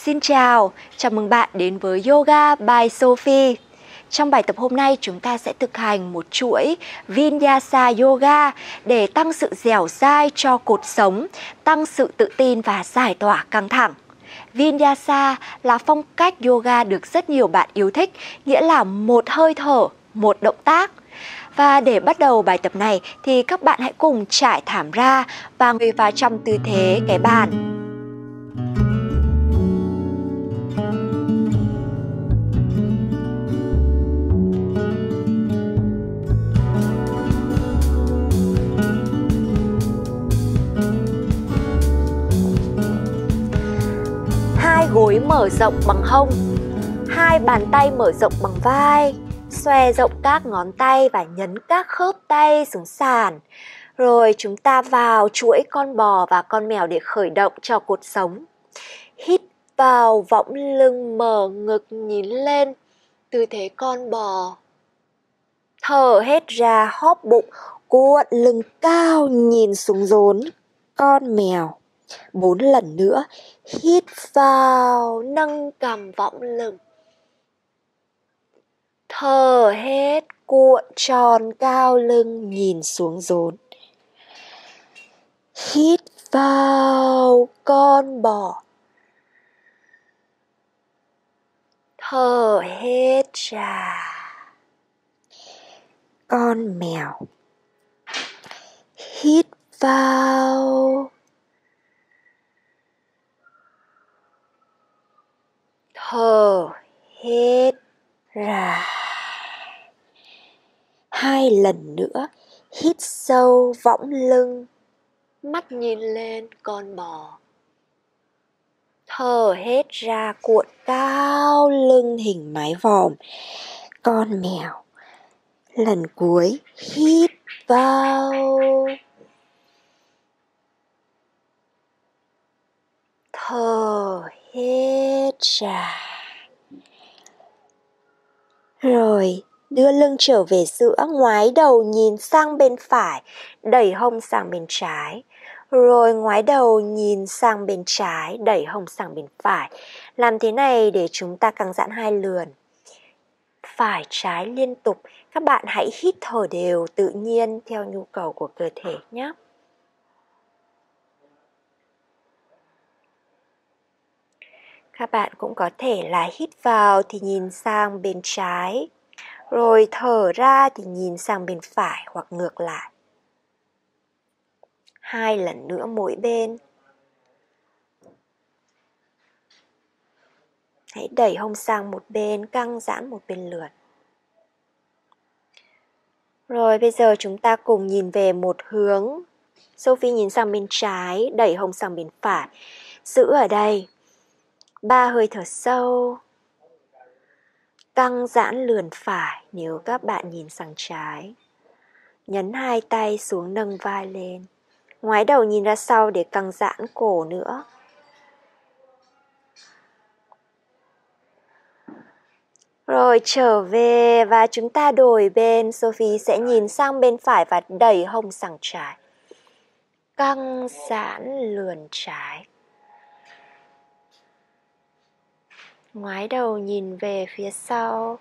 Xin chào, chào mừng bạn đến với Yoga by Sophie. Trong bài tập hôm nay chúng ta sẽ thực hành một chuỗi Vinyasa Yoga để tăng sự dẻo dai cho cột sống, tăng sự tự tin và giải tỏa căng thẳng. Vinyasa là phong cách yoga được rất nhiều bạn yêu thích, nghĩa là một hơi thở, một động tác. Và để bắt đầu bài tập này thì các bạn hãy cùng trải thảm ra và ngồi vào trong tư thế cái bàn. Hai gối mở rộng bằng hông, hai bàn tay mở rộng bằng vai, xòe rộng các ngón tay và nhấn các khớp tay xuống sàn. Rồi chúng ta vào chuỗi con bò và con mèo để khởi động cho cột sống. Hít vào võng lưng, mở ngực nhìn lên, tư thế con bò. Thở hết ra, hóp bụng, cuộn lưng cao nhìn xuống rốn, con mèo. 4 lần nữa, hít vào, nâng cằm võng lưng. Thở hết, cuộn tròn cao lưng nhìn xuống rốn. Hít vào, con bò. Thở hết ra, con mèo. Hít vào, thở hết ra. 2 lần nữa, hít sâu võng lưng, mắt nhìn lên con bò. Thở hết ra, cuộn cao lưng hình mái vòm, con mèo. Lần cuối, hít vào, thở hết ra. Rồi, đưa lưng trở về giữa, ngoái đầu nhìn sang bên phải, đẩy hông sang bên trái. Rồi ngoái đầu nhìn sang bên trái, đẩy hông sang bên phải. Làm thế này để chúng ta căng giãn hai lườn. Phải trái liên tục, các bạn hãy hít thở đều tự nhiên theo nhu cầu của cơ thể nhé. Các bạn cũng có thể là hít vào thì nhìn sang bên trái, rồi thở ra thì nhìn sang bên phải hoặc ngược lại. 2 lần nữa mỗi bên. Hãy đẩy hông sang một bên, căng giãn một bên lượt. Rồi bây giờ chúng ta cùng nhìn về một hướng. Sophie nhìn sang bên trái, đẩy hông sang bên phải. Giữ ở đây. 3 hơi thở sâu. Căng giãn lườn phải nếu các bạn nhìn sang trái. Nhấn 2 tay xuống, nâng vai lên. Ngoái đầu nhìn ra sau để căng giãn cổ nữa. Rồi trở về và chúng ta đổi bên. Sophie sẽ nhìn sang bên phải và đẩy hông sang trái. Căng giãn lườn trái. Ngoái đầu nhìn về phía sau.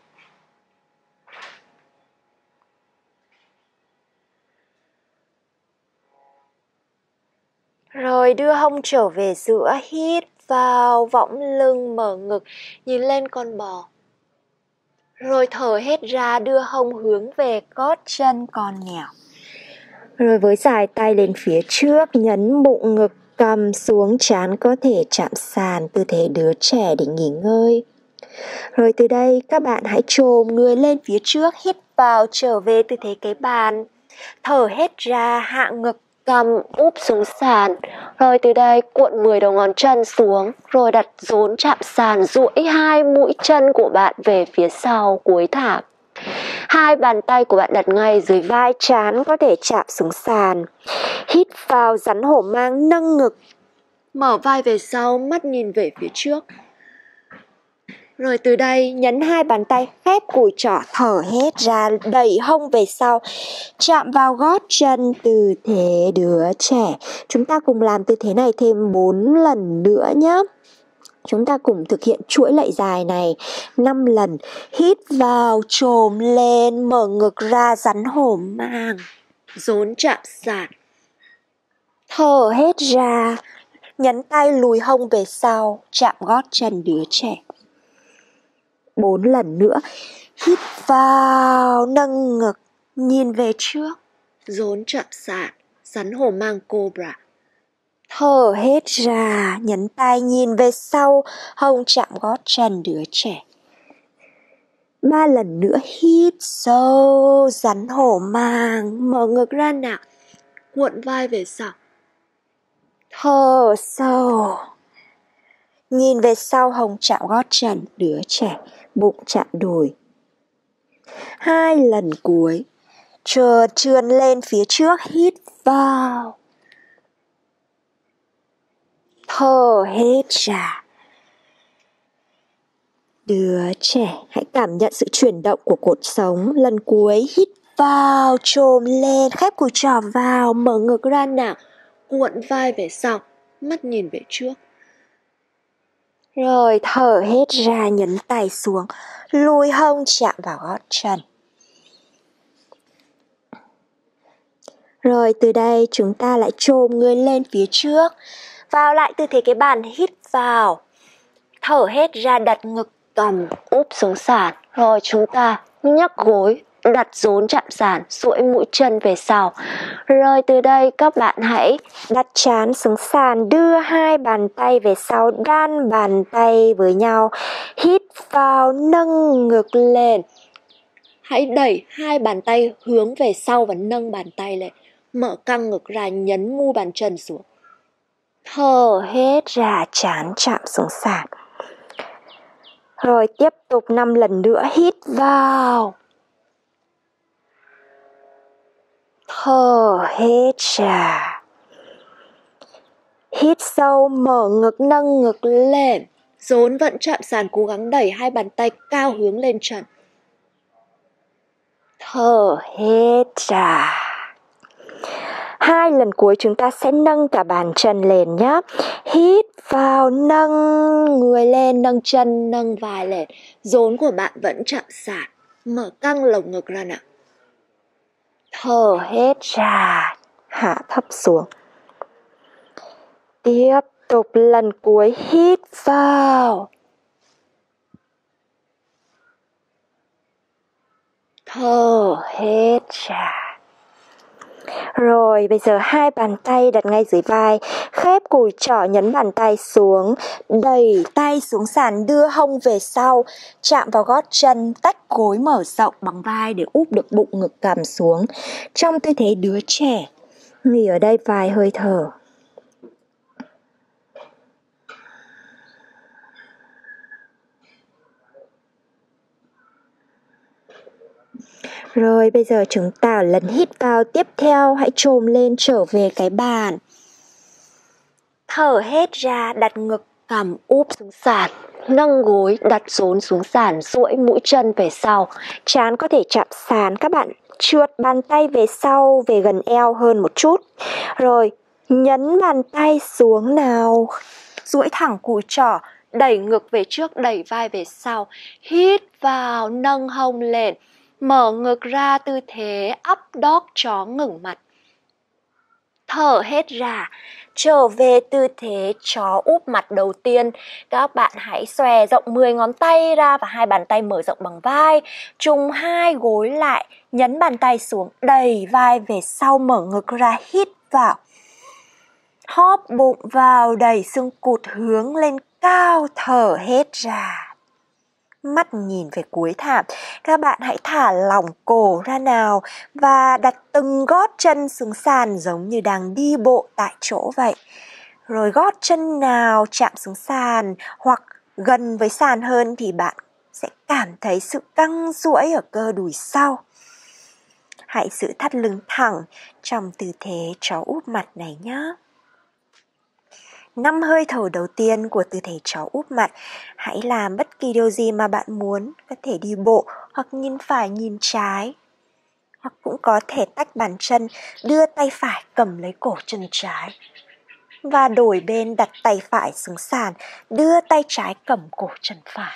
Rồi đưa hông trở về giữa, hít vào võng lưng, mở ngực, nhìn lên con bò. Rồi thở hết ra, đưa hông hướng về gót chân con mèo. Rồi với dài tay lên phía trước, nhấn bụng ngực, cằm xuống, trán có thể chạm sàn, tư thế đứa trẻ để nghỉ ngơi. Rồi từ đây các bạn hãy chồm người lên phía trước, hít vào trở về tư thế cái bàn. Thở hết ra, hạ ngực, cằm úp xuống sàn. Rồi từ đây cuộn 10 đầu ngón chân xuống, rồi đặt rốn chạm sàn, duỗi 2 mũi chân của bạn về phía sau cuối thảm. 2 bàn tay của bạn đặt ngay dưới vai, trán có thể chạm xuống sàn. Hít vào, rắn hổ mang, nâng ngực, mở vai về sau, mắt nhìn về phía trước. Rồi từ đây nhấn 2 bàn tay khép cùi trỏ, thở hết ra, đẩy hông về sau, chạm vào gót chân, tư thế đứa trẻ. Chúng ta cùng làm tư thế này thêm 4 lần nữa nhé. Chúng ta cùng thực hiện chuỗi lạy dài này 5 lần. Hít vào, chồm lên, mở ngực ra, rắn hổ mang, rốn chạm sàn. Thở hết ra, nhấn tay lùi hông về sau, chạm gót chân đứa trẻ. 4 lần nữa. Hít vào, nâng ngực, nhìn về trước, rốn chạm sàn, rắn hổ mang cobra. Thở hết ra, nhấn tay nhìn về sau, hông chạm gót chân đứa trẻ. 3 lần nữa. Hít sâu, rắn hổ mang, mở ngực ra nào, cuộn vai về sau. Thở sâu, nhìn về sau, hông chạm gót chân đứa trẻ, bụng chạm đùi. 2 lần cuối. Trườn lên phía trước, hít vào, thở hết ra. Đứa trẻ hãy cảm nhận sự chuyển động của cột sống. Lần cuối. Hít vào, chồm lên, khép cùi trỏ vào, mở ngực ra nào, cuộn vai về sau, mắt nhìn về trước. Rồi thở hết ra, nhấn tay xuống, lùi hông chạm vào gót chân. Rồi từ đây chúng ta lại chồm người lên phía trước, vào lại tư thế cái bàn. Hít vào, thở hết ra, đặt ngực, cầm úp xuống sàn. Rồi chúng ta nhấc gối, đặt rốn chạm sàn, duỗi mũi chân về sau. Rồi từ đây các bạn hãy đặt trán xuống sàn, đưa 2 bàn tay về sau, đan bàn tay với nhau. Hít vào, nâng ngực lên. Hãy đẩy 2 bàn tay hướng về sau và nâng bàn tay lên. Mở căng ngực ra, nhấn mu bàn chân xuống. Thở hết ra, trán chạm xuống sàn. Rồi tiếp tục 5 lần nữa. Hít vào, thở hết ra. Hít sâu, mở ngực, nâng ngực lên. Rốn vẫn chạm sàn, cố gắng đẩy 2 bàn tay cao hướng lên trần. Thở hết ra. 2 lần cuối chúng ta sẽ nâng cả bàn chân lên nhé. Hít vào, nâng người lên, nâng chân, nâng vai lên. Rốn của bạn vẫn chạm sàn. Mở căng lồng ngực ra nào. Thở hết ra, hạ thấp xuống. Tiếp tục lần cuối. Hít vào, thở hết ra. Rồi bây giờ 2 bàn tay đặt ngay dưới vai, khép cùi trỏ, nhấn bàn tay xuống, đẩy tay xuống sàn, đưa hông về sau, chạm vào gót chân, tách gối mở rộng bằng vai để úp được bụng ngực cằm xuống. Trong tư thế đứa trẻ, nghỉ ở đây vài hơi thở. Rồi bây giờ chúng ta ở lần hít vào tiếp theo, hãy chồm lên trở về cái bàn. Thở hết ra, đặt ngực, cằm úp xuống sàn, nâng gối, đặt rốn xuống sàn, duỗi mũi chân về sau. Trán có thể chạm sàn, các bạn trượt bàn tay về sau, về gần eo hơn một chút. Rồi nhấn bàn tay xuống nào, duỗi thẳng cùi trỏ, đẩy ngực về trước, đẩy vai về sau. Hít vào, nâng hông lên, mở ngực ra, tư thế up dog, chó ngẩng mặt. Thở hết ra, trở về tư thế chó úp mặt đầu tiên. Các bạn hãy xòe rộng 10 ngón tay ra và 2 bàn tay mở rộng bằng vai. Trùng 2 gối lại, nhấn bàn tay xuống, đẩy vai về sau, mở ngực ra, hít vào. Hóp bụng vào, đẩy xương cụt hướng lên cao, thở hết ra. Mắt nhìn về cuối thảm. Các bạn hãy thả lỏng cổ ra nào và đặt từng gót chân xuống sàn giống như đang đi bộ tại chỗ vậy. Rồi gót chân nào chạm xuống sàn hoặc gần với sàn hơn thì bạn sẽ cảm thấy sự căng duỗi ở cơ đùi sau. Hãy giữ thắt lưng thẳng trong tư thế chó úp mặt này nhé. 5 hơi thở đầu tiên của tư thế chó úp mặt. Hãy làm bất kỳ điều gì mà bạn muốn. Có thể đi bộ hoặc nhìn phải nhìn trái. Hoặc cũng có thể tách bàn chân, đưa tay phải cầm lấy cổ chân trái. và đổi bên đặt tay phải xuống sàn, đưa tay trái cầm cổ chân phải.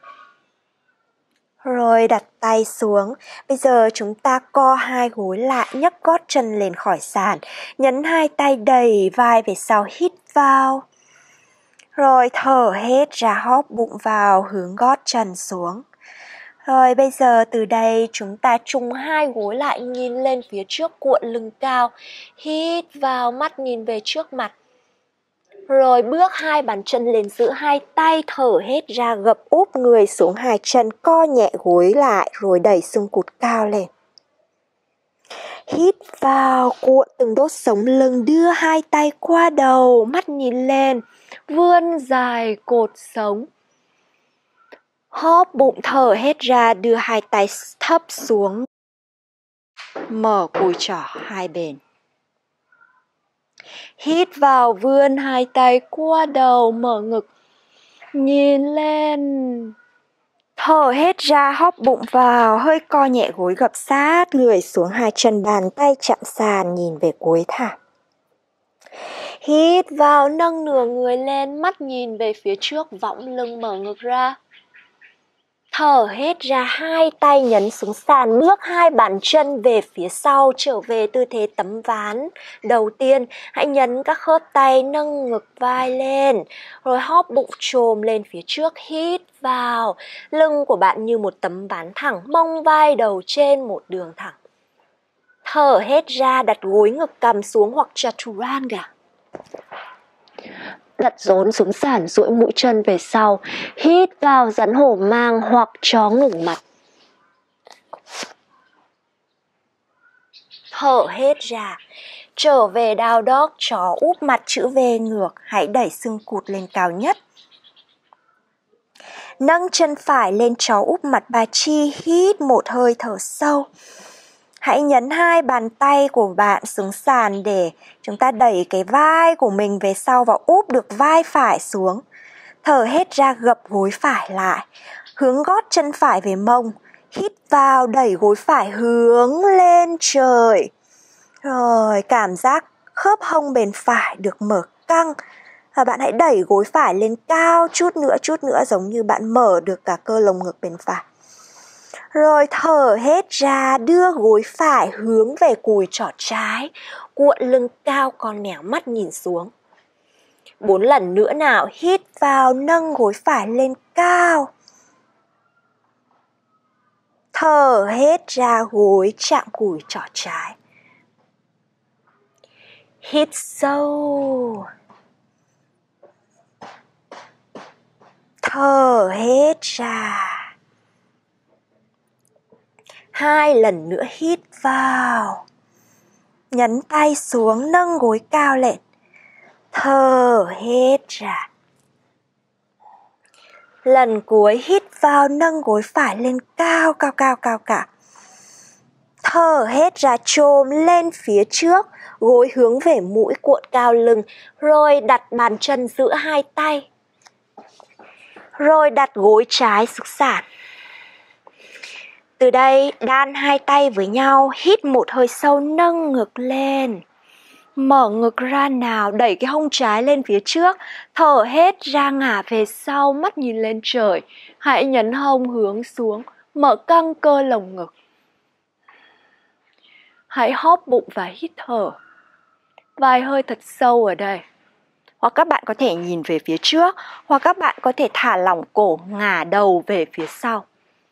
Rồi đặt tay xuống. Bây giờ chúng ta co hai gối lại, nhấc gót chân lên khỏi sàn. Nhấn hai tay đẩy vai về sau, hít vào. Rồi thở hết ra, hóp bụng vào, hướng gót chân xuống. Rồi bây giờ từ đây chúng ta trùng hai gối lại, nhìn lên phía trước, cuộn lưng cao. Hít vào, mắt nhìn về trước mặt. Rồi bước hai bàn chân lên, giữ hai tay, thở hết ra, gập úp người xuống hai chân, co nhẹ gối lại, rồi đẩy xương cụt cao lên. Hít vào, cuộn từng đốt sống lưng, đưa hai tay qua đầu, mắt nhìn lên, vươn dài cột sống. Hóp bụng thở hết ra, đưa hai tay thấp xuống, mở cùi trỏ hai bên. Hít vào, vươn hai tay qua đầu, mở ngực, nhìn lên. Thở hết ra, hóp bụng vào, hơi co nhẹ gối, gập sát người xuống hai chân, bàn tay chạm sàn, nhìn về cuối thảm. Hít vào, nâng nửa người lên, mắt nhìn về phía trước, võng lưng, mở ngực ra. Thở hết ra, hai tay nhấn xuống sàn, bước hai bàn chân về phía sau, trở về tư thế tấm ván. Đầu tiên, hãy nhấn các khớp tay, nâng ngực vai lên, rồi hóp bụng chồm lên phía trước, hít vào. Lưng của bạn như một tấm ván thẳng, mông vai đầu trên một đường thẳng. Thở hết ra, đặt gối ngực cằm xuống hoặc chaturanga. Đặt rốn xuống sàn, duỗi mũi chân về sau, hít vào rắn hổ mang hoặc chó ngừng mặt. Thở hết ra, trở về down dog, chó úp mặt chữ V ngược, hãy đẩy xương cụt lên cao nhất. Nâng chân phải lên chó úp mặt bà chi, hít một hơi thở sâu. Hãy nhấn hai bàn tay của bạn xuống sàn để chúng ta đẩy cái vai của mình về sau và úp được vai phải xuống. Thở hết ra, gập gối phải lại, hướng gót chân phải về mông. Hít vào, đẩy gối phải hướng lên trời. Rồi cảm giác khớp hông bên phải được mở căng. Và bạn hãy đẩy gối phải lên cao chút nữa, giống như bạn mở được cả cơ lồng ngực bên phải. Rồi thở hết ra, đưa gối phải hướng về cùi trỏ trái, cuộn lưng cao, con nẻo, mắt nhìn xuống. 4 lần nữa nào, hít vào, nâng gối phải lên cao. Thở hết ra, gối chạm cùi trỏ trái. Hít sâu. Thở hết ra. 2 lần nữa, hít vào. Nhấn tay xuống, nâng gối cao lên. Thở hết ra. Lần cuối, hít vào, nâng gối phải lên cao. Thở hết ra, chồm lên phía trước, gối hướng về mũi, cuộn cao lưng. Rồi đặt bàn chân giữa hai tay. Rồi đặt gối trái xuống sàn. Từ đây, đan hai tay với nhau, hít một hơi sâu, nâng ngực lên. Mở ngực ra nào, đẩy cái hông trái lên phía trước. Thở hết ra, ngả về sau, mắt nhìn lên trời. Hãy nhấn hông hướng xuống, mở căng cơ lồng ngực. Hãy hóp bụng và hít thở. Vài hơi thật sâu ở đây. Hoặc các bạn có thể nhìn về phía trước, hoặc các bạn có thể thả lỏng cổ, ngả đầu về phía sau.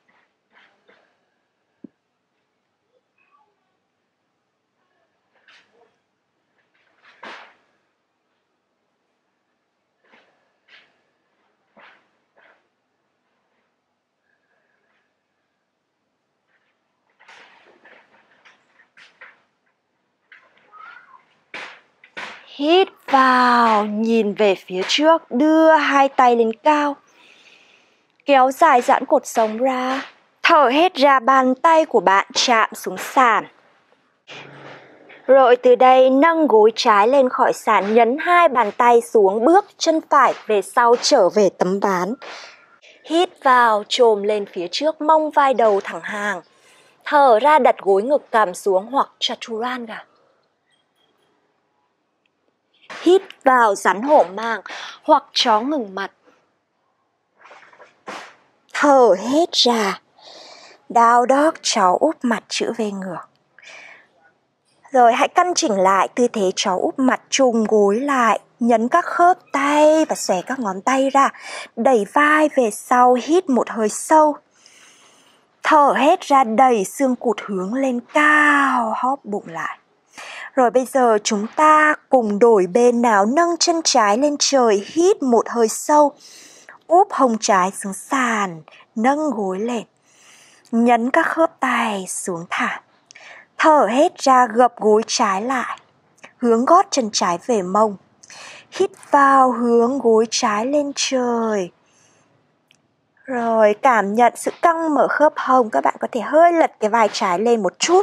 Hít vào, nhìn về phía trước, đưa hai tay lên cao. Kéo dài giãn cột sống ra. Thở hết ra, bàn tay của bạn chạm xuống sàn. Rồi từ đây nâng gối trái lên khỏi sàn, nhấn hai bàn tay xuống, bước chân phải về sau, trở về tấm ván. Hít vào, chồm lên phía trước, mông vai đầu thẳng hàng. Thở ra, đặt gối ngực cằm xuống hoặc chaturanga. Hít vào rắn hổ mang hoặc chó ngừng mặt. Thở hết ra. Down dog, chó úp mặt chữ V ngược. Rồi hãy căn chỉnh lại tư thế chó úp mặt, trùm gối lại, nhấn các khớp tay và xòe các ngón tay ra. Đẩy vai về sau, hít một hơi sâu. Thở hết ra, đẩy xương cụt hướng lên cao, hóp bụng lại. Rồi bây giờ chúng ta cùng đổi bên nào, nâng chân trái lên trời, hít một hơi sâu. Úp hông trái xuống sàn, nâng gối lên. Nhấn các khớp tay xuống thả. Thở hết ra, gập gối trái lại, hướng gót chân trái về mông. Hít vào, hướng gối trái lên trời. Rồi cảm nhận sự căng mở khớp hông. Các bạn có thể hơi lật cái vai trái lên một chút.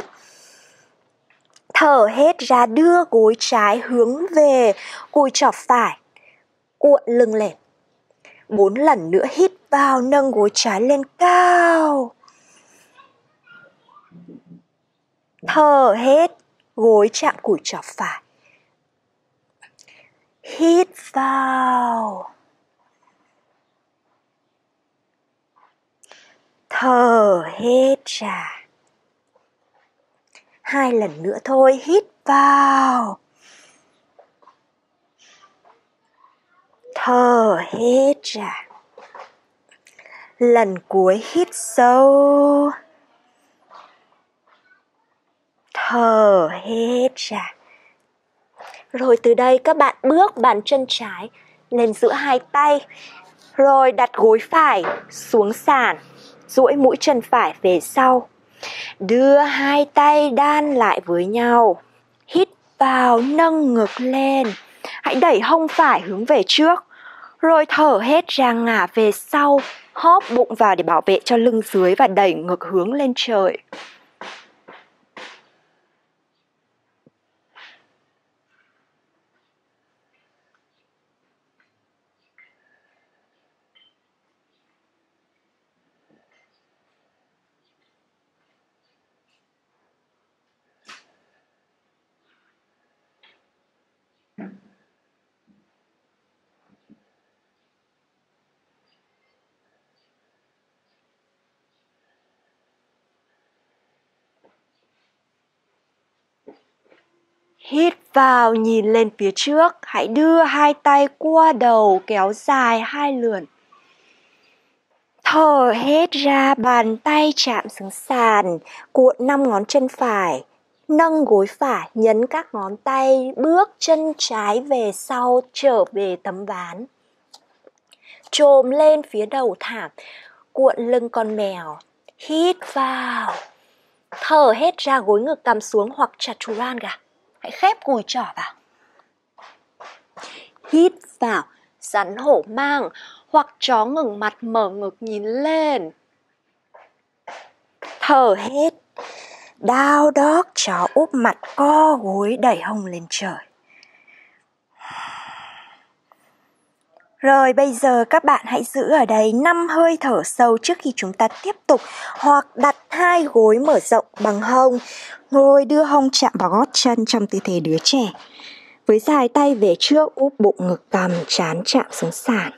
Thở hết ra, đưa gối trái hướng về, cùi chỏ phải, cuộn lưng lên. 4 lần nữa hít vào, nâng gối trái lên cao. Thở hết, gối chạm cùi chỏ phải. Hít vào. Thở hết ra. 2 lần nữa thôi, hít vào. Thở hết ra. Lần cuối hít sâu. Thở hết ra. Rồi từ đây các bạn bước bàn chân trái lên giữa hai tay. Rồi đặt gối phải xuống sàn, duỗi mũi chân phải về sau. Đưa hai tay đan lại với nhau. Hít vào, nâng ngực lên. Hãy đẩy hông phải hướng về trước. Rồi thở hết ra, ngả về sau, hóp bụng vào để bảo vệ cho lưng dưới và đẩy ngực hướng lên trời. Hít vào, nhìn lên phía trước. Hãy đưa hai tay qua đầu, kéo dài 2 lượn. Thở hết ra, bàn tay chạm xuống sàn, cuộn 5 ngón chân phải. Nâng gối phải, nhấn các ngón tay, bước chân trái về sau, trở về tấm ván. Chồm lên phía đầu thảm, cuộn lưng con mèo. Hít vào. Thở hết ra, gối ngực cằm xuống hoặc chaturanga. Hãy khép cùi trỏ vào. Hít vào, rắn hổ mang hoặc chó ngừng mặt, mở ngực nhìn lên. Thở hết. Down dog, chó úp mặt, co gối đẩy hông lên trời. Rồi bây giờ các bạn hãy giữ ở đây 5 hơi thở sâu trước khi chúng ta tiếp tục. Hoặc đặt hai gối mở rộng bằng hông. Ngồi đưa hông chạm vào gót chân trong tư thế đứa trẻ. Với dài tay về trước, úp bụng ngực cằm, trán chạm xuống sàn.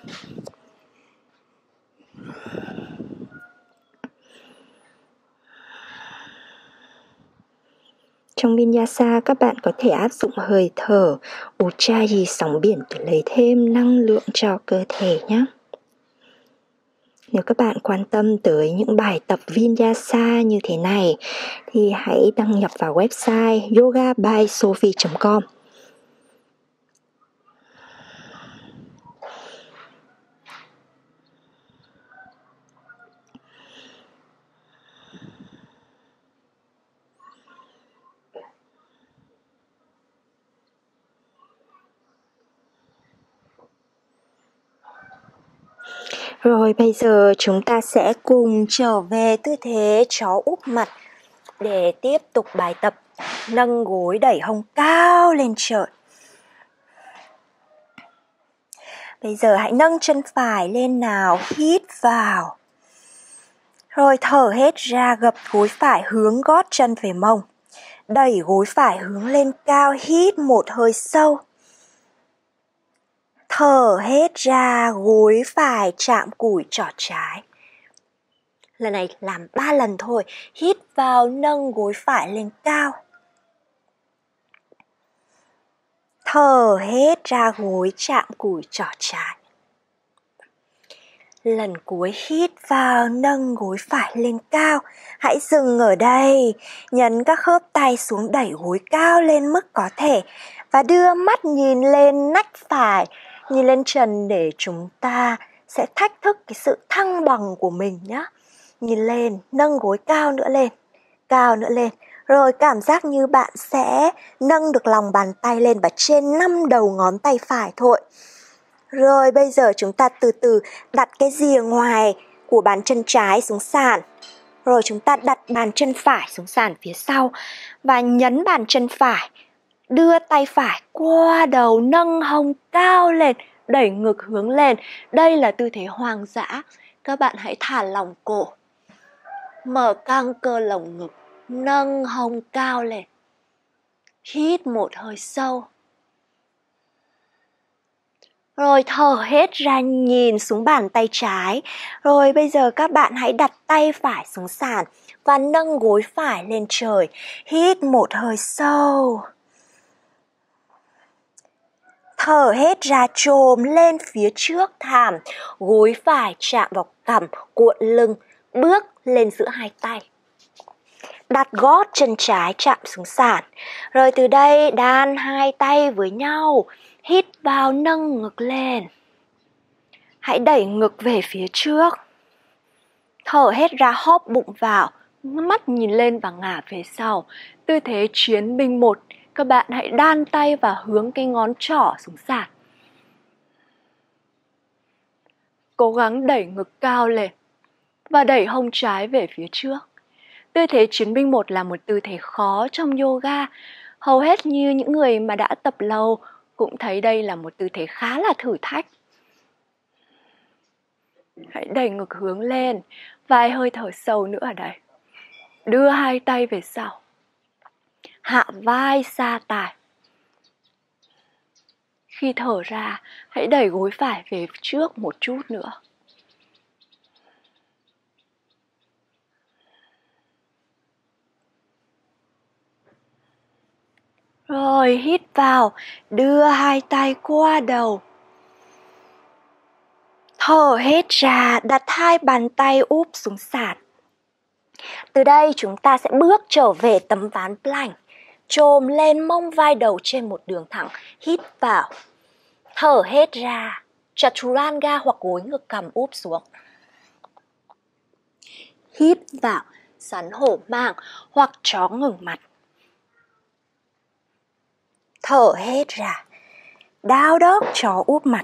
Trong Vinyasa, các bạn có thể áp dụng hơi thở Ujjayi sóng biển để lấy thêm năng lượng cho cơ thể nhé. Nếu các bạn quan tâm tới những bài tập Vinyasa như thế này thì hãy đăng nhập vào website yogabysophie.com. Rồi bây giờ chúng ta sẽ cùng trở về tư thế chó úp mặt để tiếp tục bài tập nâng gối đẩy hông cao lên trời. Bây giờ hãy nâng chân phải lên nào, hít vào. Rồi thở hết ra, gập gối phải hướng gót chân về mông. Đẩy gối phải hướng lên cao, hít một hơi sâu. Thở hết ra, gối phải chạm cùi trỏ trái. Lần này làm 3 lần thôi. Hít vào, nâng gối phải lên cao. Thở hết ra, gối chạm cùi trỏ trái. Lần cuối hít vào, nâng gối phải lên cao. Hãy dừng ở đây, nhấn các khớp tay xuống, đẩy gối cao lên mức có thể và đưa mắt nhìn lên nách phải, nhìn lên trần để chúng ta sẽ thách thức cái sự thăng bằng của mình nhé. Nhìn lên, nâng gối cao nữa lên, cao nữa lên. Rồi cảm giác như bạn sẽ nâng được lòng bàn tay lên và trên 5 đầu ngón tay phải thôi. Rồi bây giờ chúng ta từ từ đặt cái rìa ngoài của bàn chân trái xuống sàn. Rồi chúng ta đặt bàn chân phải xuống sàn phía sau và nhấn bàn chân phải. Đưa tay phải qua đầu, nâng hông cao lên, đẩy ngực hướng lên. Đây là tư thế hoang dã. Các bạn hãy thả lỏng cổ. Mở căng cơ lồng ngực, nâng hông cao lên. Hít một hơi sâu. Rồi thở hết ra, nhìn xuống bàn tay trái. Rồi bây giờ các bạn hãy đặt tay phải xuống sàn và nâng gối phải lên trời. Hít một hơi sâu. Thở hết ra, chồm lên phía trước thảm. Gối phải chạm vào cằm, cuộn lưng, bước lên giữa hai tay. Đặt gót chân trái chạm xuống sàn. Rồi từ đây đan hai tay với nhau. Hít vào, nâng ngực lên. Hãy đẩy ngực về phía trước. Thở hết ra, hóp bụng vào, mắt nhìn lên và ngả về sau. Tư thế chiến binh 1. Các bạn hãy đan tay và hướng cái ngón trỏ xuống sàn. Cố gắng đẩy ngực cao lên và đẩy hông trái về phía trước. Tư thế chiến binh 1 là một tư thế khó trong yoga. Hầu hết như những người mà đã tập lâu cũng thấy đây là một tư thế khá là thử thách. Hãy đẩy ngực hướng lên, vài hơi thở sâu nữa ở đây. Đưa hai tay về sau. Hạ vai xa tai. Khi thở ra, hãy đẩy gối phải về trước một chút nữa. Rồi hít vào, đưa hai tay qua đầu. Thở hết ra, đặt hai bàn tay úp xuống sàn. Từ đây chúng ta sẽ bước trở về tấm ván plank. Chồm lên, mông vai đầu trên một đường thẳng. Hít vào. Thở hết ra. Chaturanga hoặc gối ngực cằm úp xuống. Hít vào. Rắn hổ mang hoặc chó ngừng mặt. Thở hết ra. Down dog, chó úp mặt.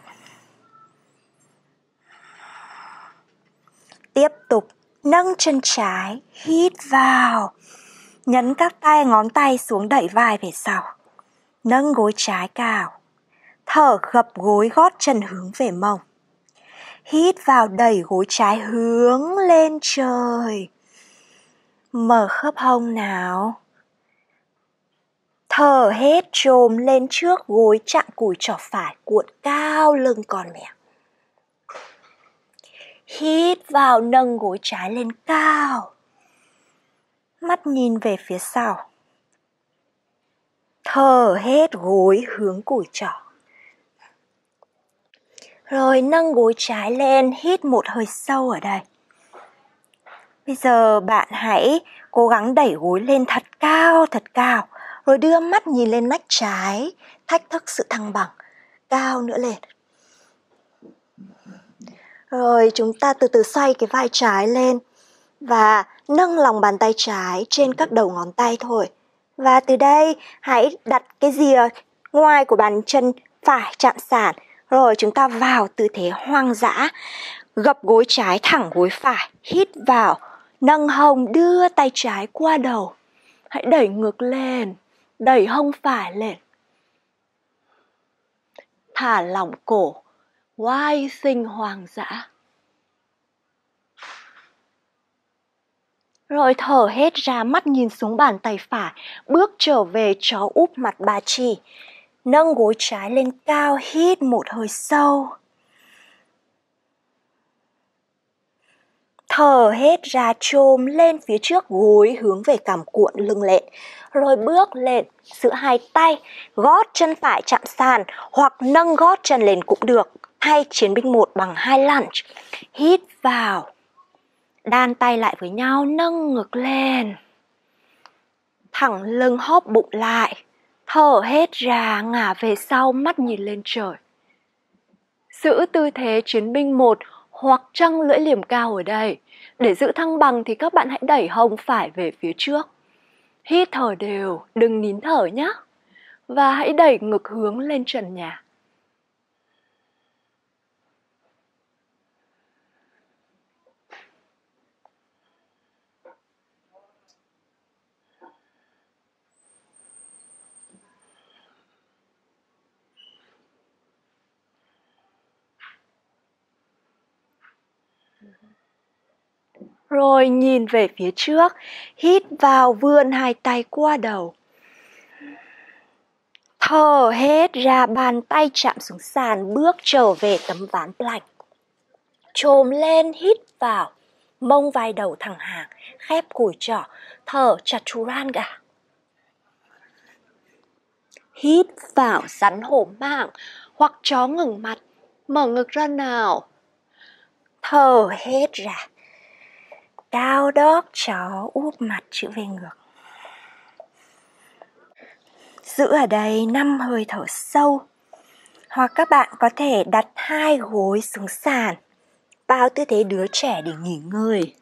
Tiếp tục nâng chân trái, hít vào. Nhấn các ngón tay xuống, đẩy vai về sau. Nâng gối trái cao. Thở gập gối, gót chân hướng về mông. Hít vào, đẩy gối trái hướng lên trời. Mở khớp hông nào. Thở hết, chồm lên trước, gối chạm cùi trỏ phải, cuộn cao lưng con mèo. Hít vào, nâng gối trái lên cao. Mắt nhìn về phía sau. Thở hết, gối hướng cùi trỏ. Rồi nâng gối trái lên, hít một hơi sâu ở đây. Bây giờ bạn hãy cố gắng đẩy gối lên thật cao, rồi đưa mắt nhìn lên nách trái, thách thức sự thăng bằng. Cao nữa lên. Rồi chúng ta từ từ xoay cái vai trái lên và nâng lòng bàn tay trái trên các đầu ngón tay thôi. Và từ đây hãy đặt cái rìa ngoài của bàn chân phải chạm sàn. Rồi chúng ta vào tư thế hoang dã. Gập gối trái thẳng gối phải. Hít vào, nâng hông, đưa tay trái qua đầu. Hãy đẩy ngực lên, đẩy hông phải lên. Thả lỏng cổ, oai sinh hoang dã. Rồi thở hết ra, mắt nhìn xuống bàn tay phải, bước trở về chó úp mặt ba chi. Nâng gối trái lên cao, hít một hơi sâu. Thở hết ra, chồm lên phía trước, gối hướng về cằm, cuộn lưng lên. Rồi bước lên, giữa hai tay, gót chân phải chạm sàn hoặc nâng gót chân lên cũng được. Thay chiến binh 1 bằng 2 lunge. Hít vào, đan tay lại với nhau, nâng ngực lên. Thẳng lưng, hóp bụng lại. Thở hết ra, ngả về sau, mắt nhìn lên trời. Giữ tư thế chiến binh 1 hoặc trăng lưỡi liềm cao ở đây. Để giữ thăng bằng thì các bạn hãy đẩy hông phải về phía trước. Hít thở đều, đừng nín thở nhé. Và hãy đẩy ngực hướng lên trần nhà. Rồi nhìn về phía trước, hít vào, vươn hai tay qua đầu. Thở hết ra, bàn tay chạm xuống sàn, bước trở về tấm ván plank. Chồm lên, hít vào, mông vai đầu thẳng hàng, khép cùi trỏ, thở chaturanga. Hít vào, rắn hổ mạng hoặc chó ngừng mặt, mở ngực ra nào. Thở hết ra, down dog, chó úp mặt chữ V ngược. Giữ ở đây 5 hơi thở sâu. Hoặc các bạn có thể đặt hai gối xuống sàn, vào tư thế đứa trẻ để nghỉ ngơi.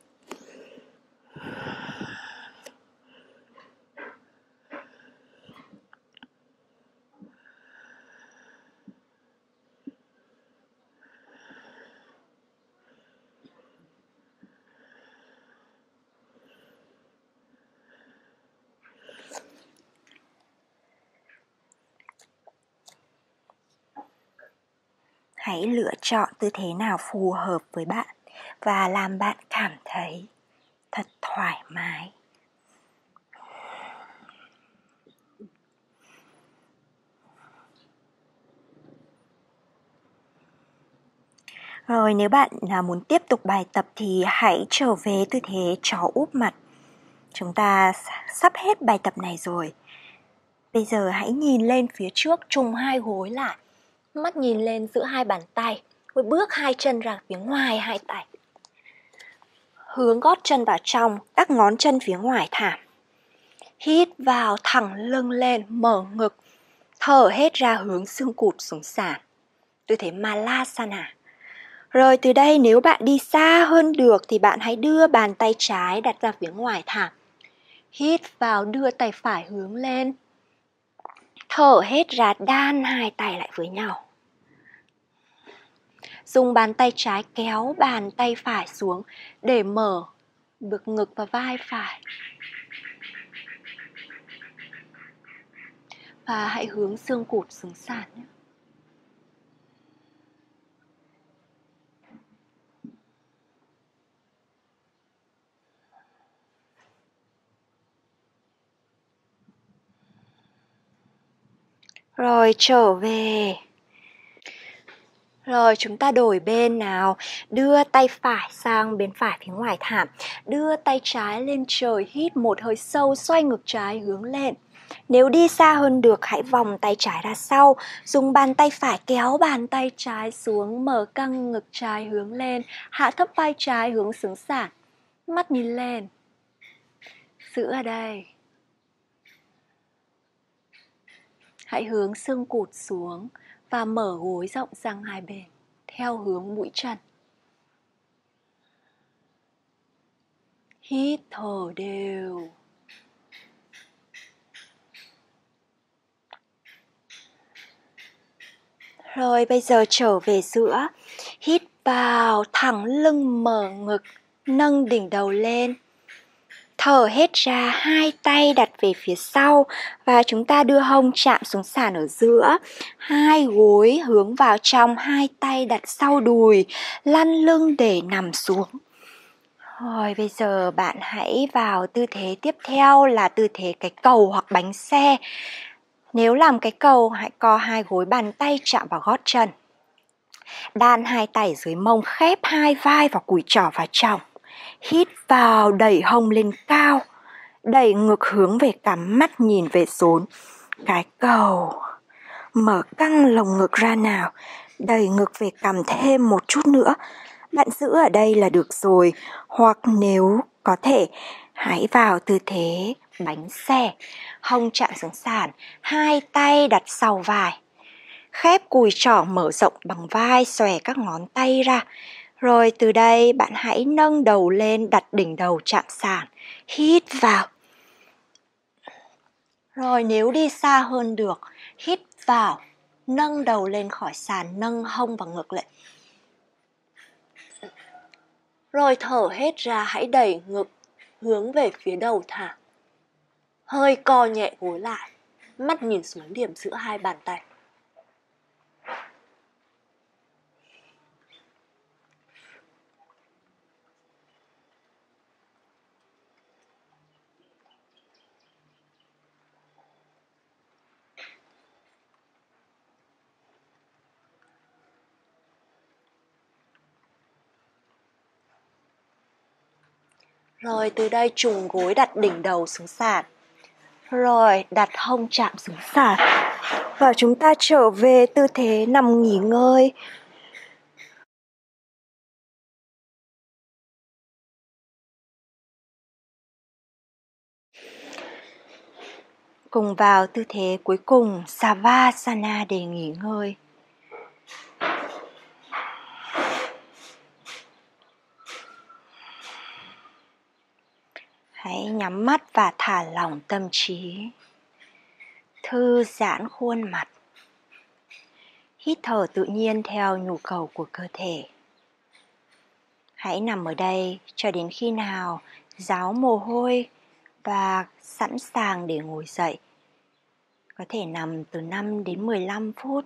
Hãy lựa chọn tư thế nào phù hợp với bạn và làm bạn cảm thấy thật thoải mái. Rồi nếu bạn muốn tiếp tục bài tập thì hãy trở về tư thế chó úp mặt. Chúng ta sắp hết bài tập này rồi. Bây giờ hãy nhìn lên phía trước, trùng hai gối lại. Mắt nhìn lên giữa hai bàn tay. Rồi bước hai chân ra phía ngoài hai tay. Hướng gót chân vào trong, các ngón chân phía ngoài thảm. Hít vào, thẳng lưng lên, mở ngực. Thở hết ra, hướng xương cụt xuống sàn. Tư thế Malasana. Rồi từ đây nếu bạn đi xa hơn được thì bạn hãy đưa bàn tay trái đặt ra phía ngoài thảm. Hít vào, đưa tay phải hướng lên. Thở hết ra, đan hai tay lại với nhau. Dùng bàn tay trái kéo bàn tay phải xuống để mở được ngực và vai phải. Và hãy hướng xương cụt xuống sàn nhé. Rồi trở về. Rồi chúng ta đổi bên nào. Đưa tay phải sang bên phải phía ngoài thảm. Đưa tay trái lên trời, hít một hơi sâu, xoay ngực trái hướng lên. Nếu đi xa hơn được, hãy vòng tay trái ra sau. Dùng bàn tay phải kéo bàn tay trái xuống, mở căng ngực trái hướng lên. Hạ thấp vai trái hướng xuống sàn. Mắt nhìn lên. Giữ ở đây. Hãy hướng xương cụt xuống và mở gối rộng sang hai bên, theo hướng mũi chân. Hít thở đều. Rồi bây giờ trở về giữa. Hít vào, thẳng lưng, mở ngực, nâng đỉnh đầu lên. Thở hết ra, hai tay đặt về phía sau và chúng ta đưa hông chạm xuống sàn ở giữa. Hai gối hướng vào trong, hai tay đặt sau đùi, lăn lưng để nằm xuống. Rồi bây giờ bạn hãy vào tư thế tiếp theo là tư thế cái cầu hoặc bánh xe. Nếu làm cái cầu, hãy co hai gối bàn tay chạm vào gót chân. Đan hai tay dưới mông, khép hai vai và cùi trỏ vào trong. Hít vào, đẩy hông lên cao. Đẩy ngực hướng về cằm, mắt nhìn về rốn. Cái cầu. Mở căng lồng ngực ra nào. Đẩy ngực về cằm thêm một chút nữa. Bạn giữ ở đây là được rồi. Hoặc nếu có thể, hãy vào tư thế bánh xe. Hông chạm xuống sàn, hai tay đặt sau vai. Khép cùi trỏ mở rộng bằng vai, xòe các ngón tay ra. Rồi từ đây bạn hãy nâng đầu lên, đặt đỉnh đầu chạm sàn. Hít vào. Rồi nếu đi xa hơn được, hít vào, nâng đầu lên khỏi sàn, nâng hông và ngực lên. Rồi thở hết ra, hãy đẩy ngực hướng về phía đầu thả. Hơi co nhẹ gối lại, mắt nhìn xuống điểm giữa hai bàn tay. Rồi từ đây trùng gối, đặt đỉnh đầu xuống sàn. Rồi đặt hông chạm xuống sàn. Và chúng ta trở về tư thế nằm nghỉ ngơi. Cùng vào tư thế cuối cùng, Savasana để nghỉ ngơi. Hãy nhắm mắt và thả lỏng tâm trí. Thư giãn khuôn mặt. Hít thở tự nhiên theo nhu cầu của cơ thể. Hãy nằm ở đây cho đến khi nào ráo mồ hôi và sẵn sàng để ngồi dậy. Có thể nằm từ 5 đến 15 phút.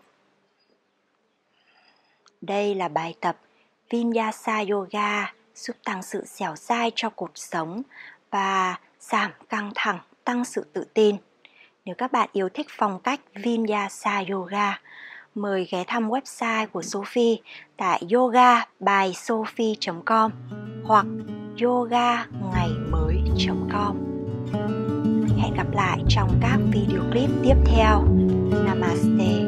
Đây là bài tập Vinyasa Yoga giúp tăng sự dẻo dai cho cuộc sống và giảm căng thẳng, tăng sự tự tin. Nếu các bạn yêu thích phong cách Vinyasa Yoga, mời ghé thăm website của Sophie tại yogabysophie.com hoặc yogangaymới.com. Hẹn gặp lại trong các video clip tiếp theo. Namaste.